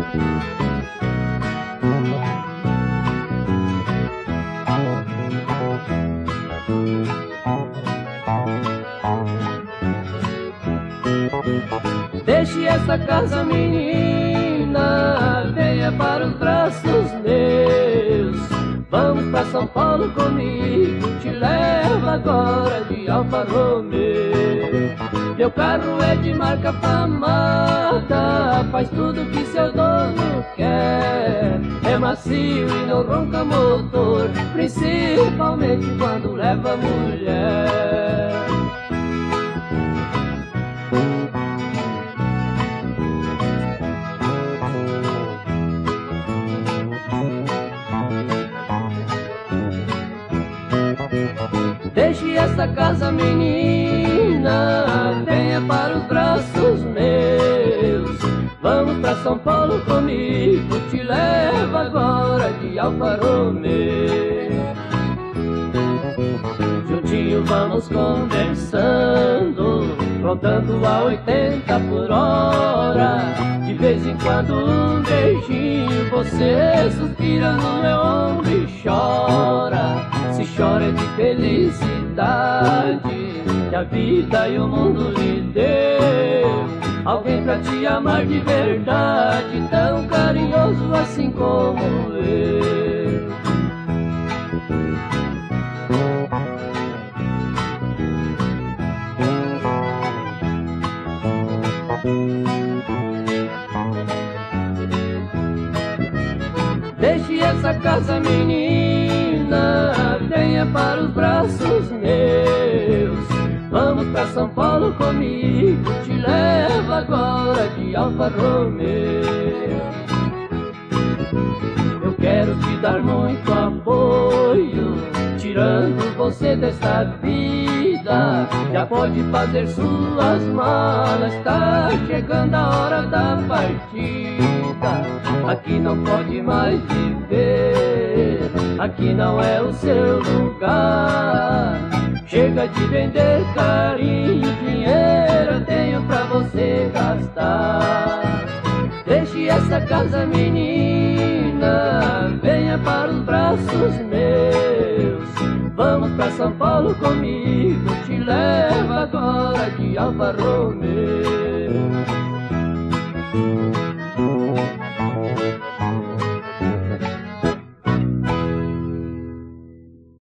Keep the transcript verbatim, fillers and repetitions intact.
Deixe essa casa, menina, venha para os braços meus. Vamos pra São Paulo comigo, te levo agora de Alfa Romeo. Meu carro é de marca famada, faz tudo que seu dono quer. É macio e não ronca motor, principalmente quando leva mulher. Deixe essa casa, menina, venha para os braços meus. Vamos pra São Paulo comigo, te levo agora de Alfa Romeo. Juntinho vamos conversando, rodando a oitenta por hora. De vez em quando um beijinho, você suspira no meu ombro e chora. Se chora é de felicidade, que a vida e o mundo lhe deu. Alguém pra te amar de verdade, tão carinhoso assim como eu. Deixe essa casa, menina, venha para os braços meus. Vamos pra São Paulo comigo, te levo agora de Alfa Romeo. Eu quero te dar muito apoio, tirando você desta vida. Já pode fazer suas malas, tá chegando a hora da partida. Aqui não pode mais viver, aqui não é o seu lugar. Chega de vender carinho, dinheiro eu tenho pra você gastar. Deixe essa casa, menina, venha para os braços meus. Vamos pra São Paulo comigo, te levo agora de Alfa Romeo.